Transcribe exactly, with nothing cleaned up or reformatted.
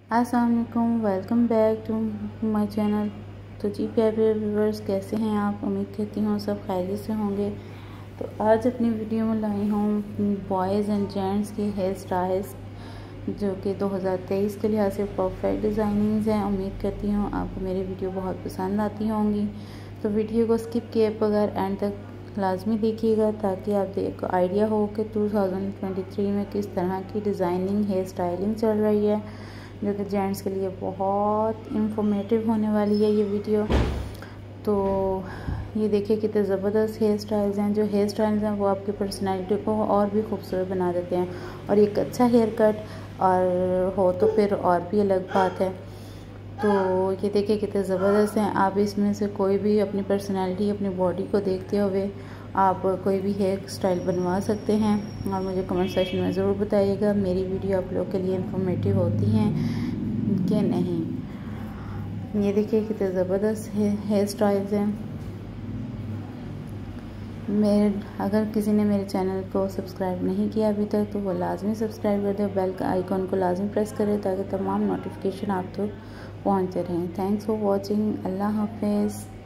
अस्सलाम वालेकुम, welcome back to my channel. तो जी प्यारे व्यूवर्स, कैसे हैं आप? उम्मीद करती हूँ सब खैरियत से होंगे। तो आज अपनी वीडियो में लाई हूँ बॉयज़ एंड जेंट्स की हेयर स्टाइल्स जो कि दो हज़ार तेईस के लिहाज से परफेक्ट डिज़ाइनिंग्स हैं। उम्मीद करती हूँ आपको मेरी वीडियो बहुत पसंद आती होंगी। तो वीडियो को स्किप किए बगैर एंड तक लाजमी देखिएगा ताकि आप एक आइडिया हो कि दो हज़ार तेईस में किस तरह की डिज़ाइनिंग हेयर स्टाइलिंग चल रही है, जो कि जेंट्स के लिए बहुत इंफॉर्मेटिव होने वाली है ये वीडियो। तो ये देखिए कितने ज़बरदस्त हेयर स्टाइल्स हैं। जो हेयर स्टाइल्स हैं वो आपकी पर्सनैलिटी को और भी खूबसूरत बना देते हैं, और एक अच्छा हेयर कट और हो तो फिर और भी अलग बात है। तो ये देखिए कितने ज़बरदस्त हैं। आप इसमें से कोई भी अपनी पर्सनैलिटी, अपनी बॉडी को देखते हुए आप कोई भी हेयर स्टाइल बनवा सकते हैं, और मुझे कमेंट सेक्शन में ज़रूर बताइएगा मेरी वीडियो आप लोग के लिए इंफॉर्मेटिव होती हैं कि नहीं। ये देखिए कितने ज़बरदस्त हेयर स्टाइल्स हैं। मेरे अगर किसी ने मेरे चैनल को सब्सक्राइब नहीं किया अभी तक तो वो लाजमी सब्सक्राइब कर दे, बेल का आइकॉन को लाजमी प्रेस करें ताकि तमाम नोटिफिकेशन आप तक पहुँचते रहें। Thanks for watching. अल्लाह हाफिज़।